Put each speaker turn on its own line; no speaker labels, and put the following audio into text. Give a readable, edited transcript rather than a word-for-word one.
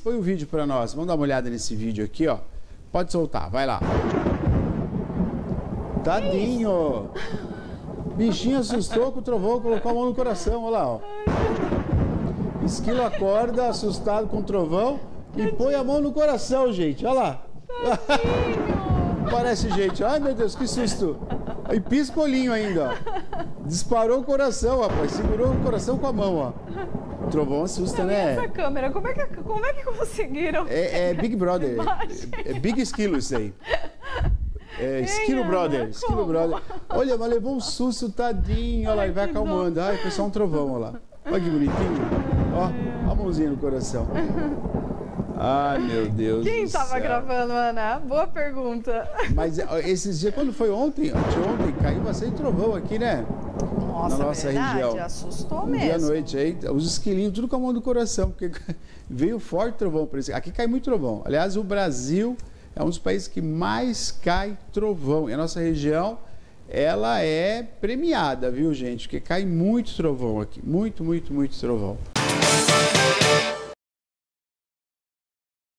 põe o vídeo para nós. Vamos dar uma olhada nesse vídeo aqui, ó. Pode soltar, vai lá. Tadinho. Bichinho assustou com o trovão, colocou a mão no coração, olha lá, ó. Esquilo acorda, assustado com o trovão e põe a mão no coração, gente, olha lá. Parece gente, ai meu Deus, que susto. E pisca o olhinho ainda, ó. Disparou o coração, rapaz, segurou o coração com a mão, ó. O trovão assusta, né?
Essa câmera, como é que conseguiram?
É Big Brother, é Big Esquilo isso aí. É Esquilo Brother, Esquilo Brother. Olha, mas levou um susto, tadinho, olha lá, e vai acalmando. Ai, foi só um trovão, olha lá. Olha que bonitinho. Ó, a mãozinha no coração. Ai, meu Deus.
Quem
do
estava
céu.
gravando, Ana? Boa pergunta.
Mas esses dias, quando foi ontem, anteontem, caiu bastante trovão aqui, né?
Nossa,
na nossa
verdade,
região.
assustou
Um dia à
mesmo.
noite aí, os esquilinhos tudo com a mão no coração, porque veio forte trovão. Aqui cai muito trovão. Aliás, o Brasil é um dos países que mais cai trovão. E a nossa região, ela é premiada, viu, gente? Porque cai muito trovão aqui. Muito, muito, muito trovão.